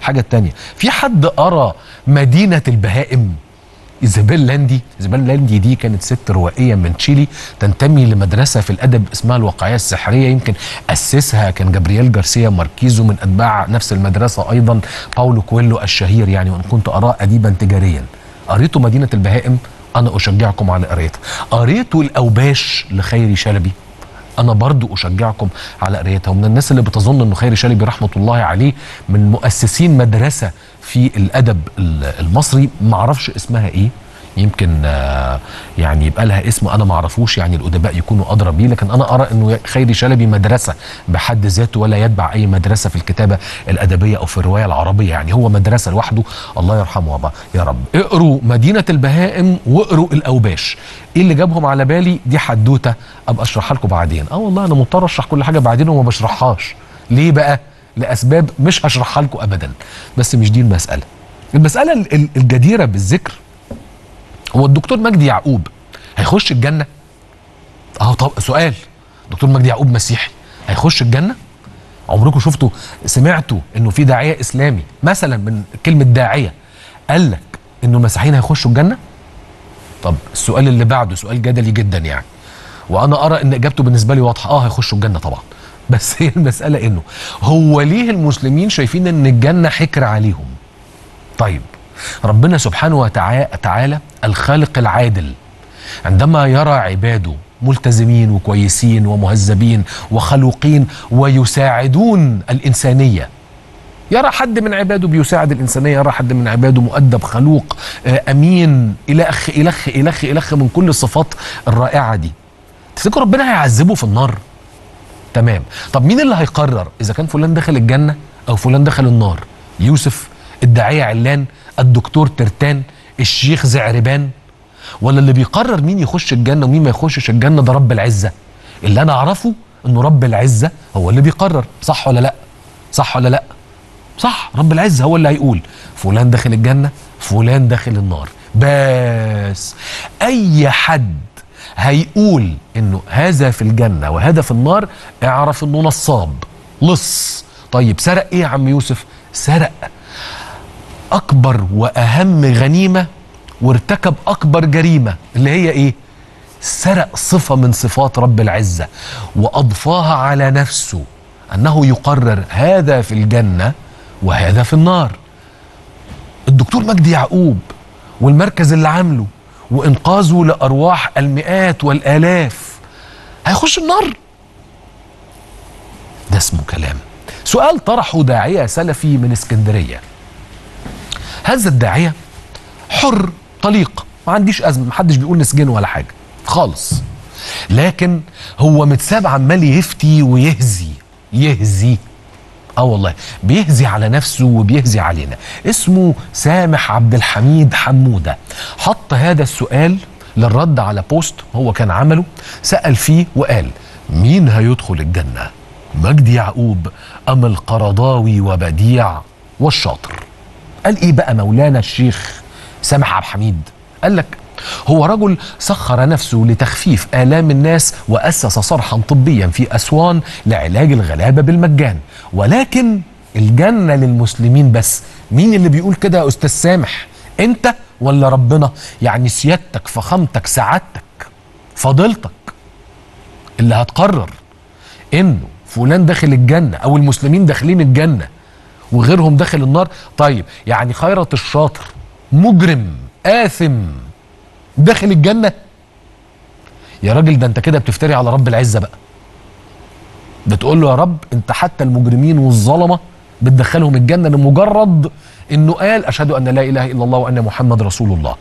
حاجه تانية، في حد قرا مدينه البهائم؟ إيزابيل لاندي دي كانت ست روائية من تشيلي تنتمي لمدرسة في الأدب اسمها الواقعية السحرية، يمكن أسسها كان جابرييل جارسيا ماركيزو، من أتباع نفس المدرسة أيضا باولو كويلو الشهير، يعني وإن كنت أراه أديبا تجاريا. قريتوا مدينة البهائم؟ أنا أشجعكم على قرايتها. قريتوا الأوباش لخيري شلبي؟ أنا برضو أشجعكم على قرايتها. ومن الناس اللي بتظن أنه خيري شلبي رحمة الله عليه من مؤسسين مدرسة في الأدب المصري، معرفش اسمها إيه، يمكن يعني يبقى لها اسم أنا معرفوش، يعني الأدباء يكونوا أدرى بيه، لكن أنا أرى أنه خيري شلبي مدرسة بحد ذاته ولا يتبع أي مدرسة في الكتابة الأدبية أو في الرواية العربية، يعني هو مدرسة لوحده، الله يرحمه يا رب. اقروا مدينة البهائم واقروا الأوباش. ايه اللي جابهم على بالي؟ دي حدوته ابقى اشرحها لكم بعدين. والله انا مضطر اشرح كل حاجه بعدين وما بشرحهاش. ليه بقى؟ لاسباب مش هشرحها لكم ابدا، بس مش دي المساله. المساله الجديره بالذكر هو الدكتور مجدي يعقوب هيخش الجنه؟ طب سؤال، دكتور مجدي يعقوب مسيحي هيخش الجنه؟ عمركم شفتوا سمعتوا انه في داعيه اسلامي مثلا من كلمه داعيه قال لك انه المسيحيين هيخشوا الجنه؟ طب السؤال اللي بعده سؤال جدلي جدا يعني، وانا ارى ان اجابته بالنسبه لي واضحه، هيخشوا الجنه طبعا. بس هي المساله انه هو ليه المسلمين شايفين ان الجنه حكر عليهم؟ طيب ربنا سبحانه وتعالى الخالق العادل عندما يرى عباده ملتزمين وكويسين ومهذبين وخلوقين ويساعدون الإنسانية، يرى حد من عباده بيساعد الإنسانية، يرى حد من عباده مؤدب خلوق أمين إلخ إلخ إلخ إلخ من كل الصفات الرائعة دي، تفتكر ربنا هيعذبه في النار؟ تمام. طب مين اللي هيقرر إذا كان فلان دخل الجنة أو فلان دخل النار؟ يوسف، الداعية علان، الدكتور ترتان، الشيخ زعربان؟ ولا اللي بيقرر مين يخش الجنة ومين ما يخشش الجنة ده رب العزة؟ اللي أنا أعرفه إنه رب العزة هو اللي بيقرر، صح ولا لأ؟ صح ولا لأ؟ صح، رب العزة هو اللي هيقول فلان داخل الجنة فلان داخل النار. بس أي حد هيقول إنه هذا في الجنة وهذا في النار اعرف إنه نصاب لص. طيب سرق إيه يا عم يوسف؟ سرق أكبر وأهم غنيمة وارتكب أكبر جريمة، اللي هي إيه؟ سرق صفة من صفات رب العزة وأضفاها على نفسه، أنه يقرر هذا في الجنة وهذا في النار. الدكتور مجدي يعقوب والمركز اللي عامله وإنقاذه لأرواح المئات والآلاف هيخش النار؟ ده اسمه كلام. سؤال طرحه داعية سلفي من اسكندرية. هذا الداعية حر طليق، ما عنديش أزمة، محدش بيقول نسجنه ولا حاجة خالص، لكن هو متساب عمال يفتي ويهزي والله بيهزي على نفسه وبيهزي علينا. اسمه سامح عبد الحميد حمودة، حط هذا السؤال للرد على بوست هو كان عمله، سأل فيه وقال مين هيدخل الجنة؟ مجدي يعقوب أم القرضاوي وبديع والشاطر؟ قال ايه بقى مولانا الشيخ سامح عبد الحميد؟ قال لك هو رجل سخر نفسه لتخفيف آلام الناس وأسس صرحا طبيا في أسوان لعلاج الغلابة بالمجان، ولكن الجنة للمسلمين بس. مين اللي بيقول كده يا أستاذ سامح؟ أنت ولا ربنا؟ يعني سيادتك فخامتك سعادتك فضيلتك اللي هتقرر إنه فلان داخل الجنة أو المسلمين داخلين الجنة وغيرهم داخل النار؟ طيب يعني خيرت الشاطر مجرم آثم داخل الجنة؟ يا راجل ده انت كده بتفتري على رب العزة بقى، بتقول له يا رب انت حتى المجرمين والظلمة بتدخلهم الجنة لمجرد انه قال اشهد ان لا اله الا الله وان محمد رسول الله.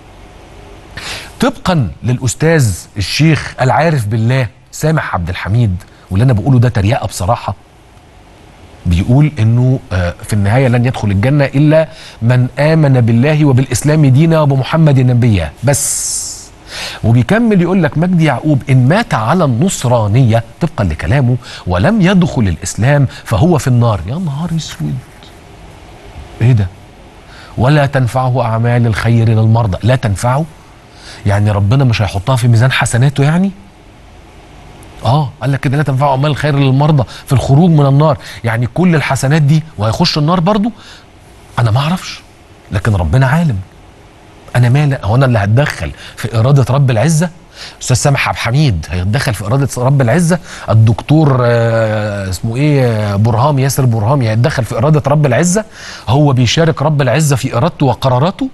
طبقا للاستاذ الشيخ العارف بالله سامح عبد الحميد، واللي انا بقوله ده تريقة بصراحة، بيقول انه في النهاية لن يدخل الجنة الا من امن بالله وبالاسلام دينا وبمحمد نبيا بس. وبيكمل يقول لك مجدي يعقوب ان مات على النصرانية طبقا لكلامه ولم يدخل الاسلام فهو في النار. يا نهار اسود، ايه ده؟ ولا تنفعه اعمال الخير للمرضى. لا تنفعه يعني ربنا مش هيحطها في ميزان حسناته يعني؟ قال لك كده لا تنفعه اعمال الخير للمرضى في الخروج من النار، يعني كل الحسنات دي وهيخش النار برضو؟ انا ما اعرفش، لكن ربنا عالم. انا مالي؟ هو انا اللي هتدخل في اراده رب العزه؟ استاذ سامح عبد الحميد هيتدخل في اراده رب العزه؟ الدكتور اسمه ايه، برهام، ياسر برهام، هيتدخل في اراده رب العزه؟ هو بيشارك رب العزه في ارادته وقراراته؟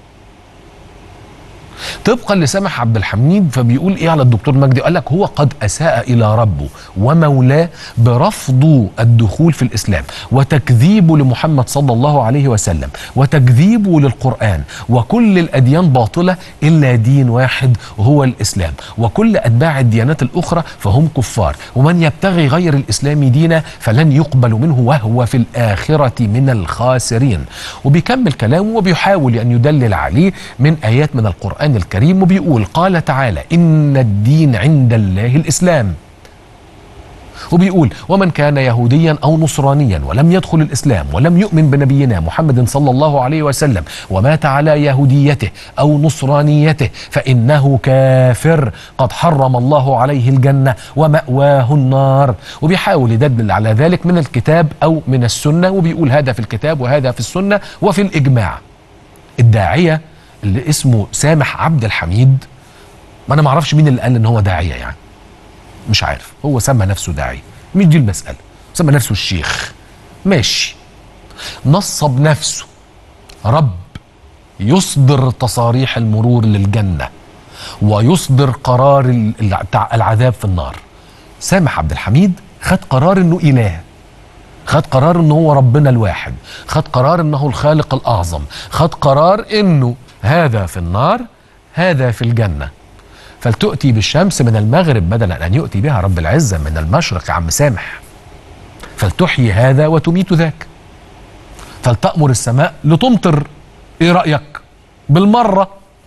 طبقا لسامح عبد الحميد فبيقول ايه على الدكتور مجدي؟ قال لك هو قد اساء الى ربه ومولاه برفض الدخول في الاسلام وتكذيبه لمحمد صلى الله عليه وسلم وتكذيبه للقران، وكل الاديان باطله الا دين واحد وهو الاسلام، وكل اتباع الديانات الاخرى فهم كفار، ومن يبتغي غير الاسلام دينا فلن يقبل منه وهو في الاخره من الخاسرين. وبيكمل كلامه وبيحاول ان يدلل عليه من ايات من القران الكريم، وبيقول قال تعالى إن الدين عند الله الإسلام. وبيقول ومن كان يهوديا أو نصرانيا ولم يدخل الإسلام ولم يؤمن بنبينا محمد صلى الله عليه وسلم ومات على يهوديته أو نصرانيته فإنه كافر قد حرم الله عليه الجنة ومأواه النار. وبيحاول يدلل على ذلك من الكتاب أو من السنة، وبيقول هذا في الكتاب وهذا في السنة وفي الإجماع. الداعية اللي اسمه سامح عبد الحميد، ما انا ما اعرفش مين اللي قال ان هو داعيه، يعني مش عارف، هو سمى نفسه داعيه، مش دي المساله، سمى نفسه الشيخ، ماشي، نصب نفسه رب يصدر تصاريح المرور للجنه ويصدر قرار العذاب في النار. سامح عبد الحميد خد قرار انه اله، خد قرار انه هو ربنا الواحد، خد قرار انه الخالق الاعظم، خد قرار انه هذا في النار هذا في الجنة. فلتؤتي بالشمس من المغرب بدل أن يؤتي بها رب العزة من المشرق يا عم سامح، فلتحيي هذا وتميت ذاك، فلتأمر السماء لتمطر. ايه رأيك؟ بالمرة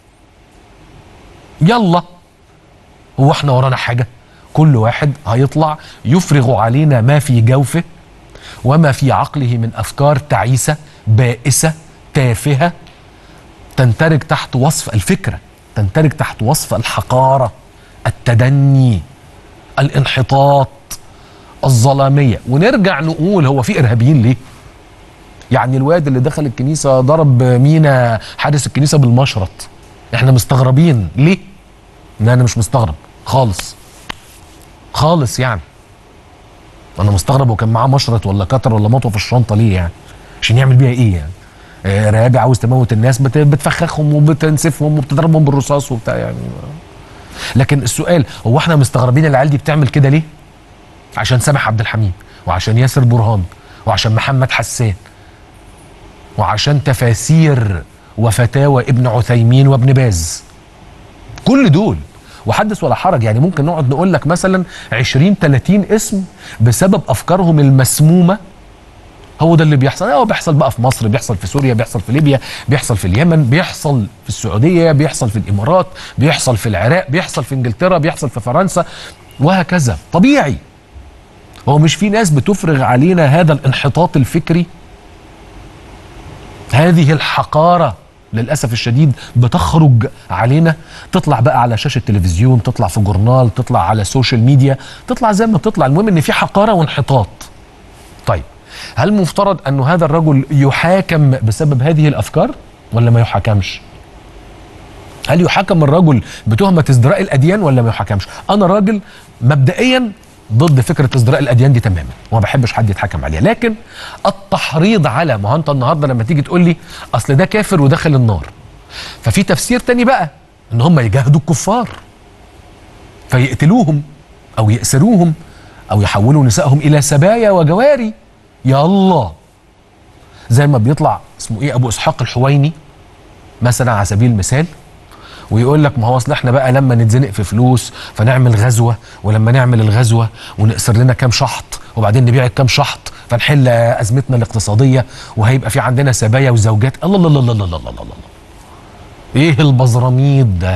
يلا، هو احنا ورانا حاجة؟ كل واحد هيطلع يفرغ علينا ما في جوفه وما في عقله من أفكار تعيسة بائسة تافهة تندرج تحت وصف الفكرة، تندرج تحت وصف الحقارة، التدني، الانحطاط، الظلامية. ونرجع نقول هو في إرهابيين ليه؟ يعني الواد اللي دخل الكنيسة ضرب مينا حارس الكنيسة بالمشرط، احنا مستغربين ليه؟ انا مش مستغرب خالص خالص، يعني انا مستغرب وكان معاه مشرط ولا كتر ولا مطوه في الشنطة ليه؟ يعني عشان يعمل بيها ايه يعني؟ ارهابي عاوز تموت الناس، بتفخخهم وبتنسفهم وبتضربهم بالرصاص وبتاع يعني. لكن السؤال هو احنا مستغربين العيال دي بتعمل كده ليه؟ عشان سامح عبد الحميد وعشان ياسر برهان وعشان محمد حسان وعشان تفاسير وفتاوى ابن عثيمين وابن باز، كل دول وحدث ولا حرج. يعني ممكن نقعد نقول لك مثلا 20 30 اسم بسبب افكارهم المسمومه. هو ده اللي بيحصل، هو بيحصل بقى في مصر، بيحصل في سوريا، بيحصل في ليبيا، بيحصل في اليمن، بيحصل في السعودية، بيحصل في الإمارات، بيحصل في العراق، بيحصل في إنجلترا، بيحصل في فرنسا، وهكذا. طبيعي. هو مش في ناس بتفرغ علينا هذا الانحطاط الفكري، هذه الحقارة للأسف الشديد بتخرج علينا، تطلع بقى على شاشة تلفزيون، تطلع في جورنال، تطلع على السوشيال ميديا، تطلع زي ما تطلع، المهم ان في حقارة وانحطاط. طيب هل مفترض أن هذا الرجل يحاكم بسبب هذه الأفكار ولا ما يحاكمش؟ هل يحاكم الرجل بتهمة ازدراء الأديان ولا ما يحاكمش؟ أنا راجل مبدئيا ضد فكرة ازدراء الأديان دي تماما، وما بحبش حد يتحاكم عليها، لكن التحريض على، ما هو أنت النهارده لما تيجي تقول لي أصل ده كافر ودخل النار، ففي تفسير تاني بقى إن هم يجاهدوا الكفار فيقتلوهم أو يأسروهم أو يحولوا نسائهم إلى سبايا وجواري. يا الله، زي ما بيطلع اسمه ايه ابو اسحاق الحويني مثلا على سبيل المثال ويقول لك ما هو اصل احنا بقى لما نتزنق في فلوس فنعمل غزوه، ولما نعمل الغزوه ونقصر لنا كام شحط وبعدين نبيع الكام شحط فنحل ازمتنا الاقتصاديه وهيبقى في عندنا سبايا وزوجات. الله الله الله الله الله الله الله، ايه البزراميط ده؟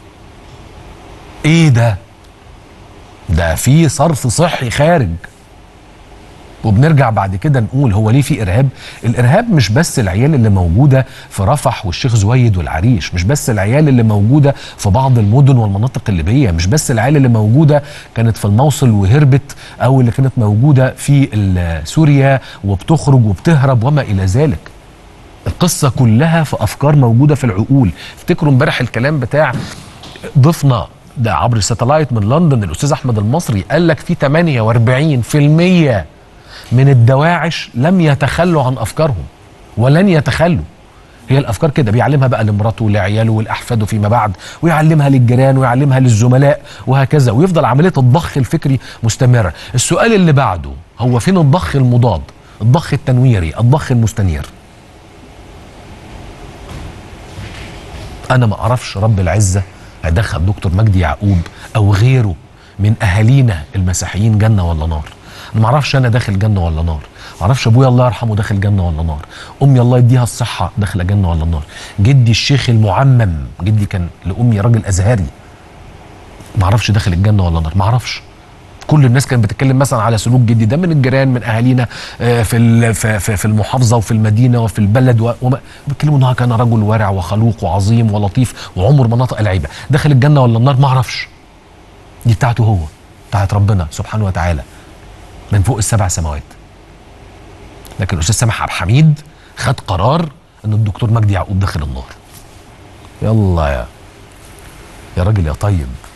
ايه ده؟ ده في صرف صحي خارج. وبنرجع بعد كده نقول هو ليه في إرهاب؟ الإرهاب مش بس العيال اللي موجودة في رفح والشيخ زويد والعريش، مش بس العيال اللي موجودة في بعض المدن والمناطق الليبية، مش بس العيال اللي موجودة كانت في الموصل وهربت أو اللي كانت موجودة في سوريا وبتخرج وبتهرب وما إلى ذلك. القصه كلها في افكار موجوده في العقول. افتكروا امبارح الكلام بتاع ضيفنا ده عبر الساتلايت من لندن الاستاذ احمد المصري، قال لك في 48% من الدواعش لم يتخلوا عن افكارهم ولن يتخلوا. هي الافكار كده بيعلمها بقى لمراته ولعياله ولاحفاده فيما بعد، ويعلمها للجيران ويعلمها للزملاء وهكذا، ويفضل عمليه الضخ الفكري مستمره. السؤال اللي بعده هو فين الضخ المضاد، الضخ التنويري، الضخ المستنير؟ انا ما اعرفش رب العزه هيدخل دكتور مجدي يعقوب او غيره من اهالينا المسيحيين جنه ولا نار. انا ما اعرفش انا داخل جنه ولا نار، ما اعرفش ابويا الله يرحمه داخل جنه ولا نار، امي الله يديها الصحه داخله جنه ولا نار، جدي الشيخ المعمم، جدي كان لامي راجل ازهري، ما اعرفش داخل الجنه ولا نار، ما اعرفش. كل الناس كانت بتتكلم مثلا على سلوك جدي ده من الجيران من اهالينا في المحافظه وفي المدينه وفي البلد، بيتكلموا انه كان رجل ورع وخلوق وعظيم ولطيف وعمر ما نطق العيبه. داخل الجنه ولا النار ما اعرفش، دي بتاعته هو، بتاعت ربنا سبحانه وتعالى من فوق السبع سماوات. لكن الاستاذ سامح عبد الحميد خد قرار ان الدكتور مجدي يعقوب داخل النار. يلا يا راجل يا طيب.